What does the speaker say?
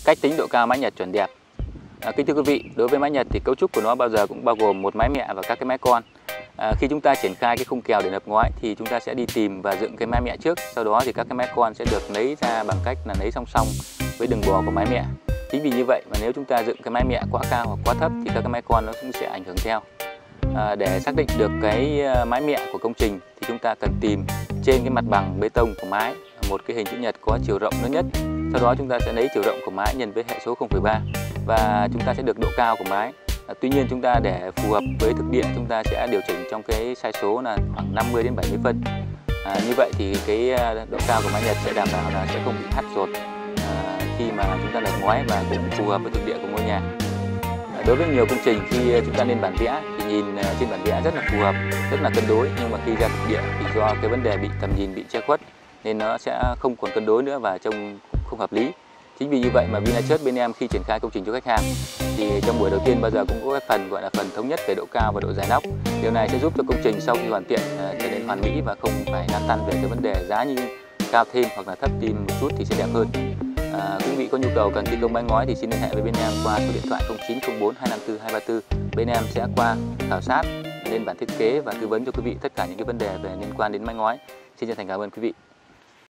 Cách tính độ cao mái Nhật chuẩn đẹp. Kính thưa quý vị, đối với mái Nhật thì cấu trúc của nó bao giờ cũng bao gồm một mái mẹ và các cái mái con. Khi chúng ta triển khai cái khung kèo để nập ngói thì chúng ta sẽ đi tìm và dựng cái mái mẹ trước, sau đó thì các cái mái con sẽ được nấy ra bằng cách là nấy song song với đường bò của mái mẹ. Chính vì như vậy mà nếu chúng ta dựng cái mái mẹ quá cao hoặc quá thấp thì các cái mái con nó cũng sẽ ảnh hưởng theo. Để xác định được cái mái mẹ của công trình thì chúng ta cần tìm trên cái mặt bằng bê tông của mái một cái hình chữ nhật có chiều rộng lớn nhất. Sau đó chúng ta sẽ lấy chiều rộng của mái nhân với hệ số 0,3 và chúng ta sẽ được độ cao của mái. Tuy nhiên chúng ta để phù hợp với thực địa chúng ta sẽ điều chỉnh trong cái sai số là khoảng 50 đến 70 phân. Như vậy thì cái độ cao của mái Nhật sẽ đảm bảo là sẽ không bị hắt dột khi mà chúng ta nập ngói và cũng phù hợp với thực địa của ngôi nhà. Đối với nhiều công trình khi chúng ta lên bản vẽ thì nhìn trên bản vẽ rất là phù hợp, rất là cân đối, nhưng mà khi ra thực địa thì do cái vấn đề bị tầm nhìn bị che khuất nên nó sẽ không còn cân đối nữa và trông không hợp lý. Chính vì như vậy mà Vinachurch bên em khi triển khai công trình cho khách hàng thì trong buổi đầu tiên bao giờ cũng có cái phần gọi là phần thống nhất về độ cao và độ dài nóc. Điều này sẽ giúp cho công trình sau khi hoàn thiện trở nên hoàn mỹ và không phải lăn tăn về cái vấn đề giá như cao thêm hoặc là thấp thêm một chút thì sẽ đẹp hơn. Quý vị có nhu cầu cần thi công mái ngói thì xin liên hệ với bên em qua số điện thoại 0904 254 234. Bên em sẽ qua khảo sát, lên bản thiết kế và tư vấn cho quý vị tất cả những cái vấn đề về liên quan đến mái ngói. Xin chân thành cảm ơn quý vị.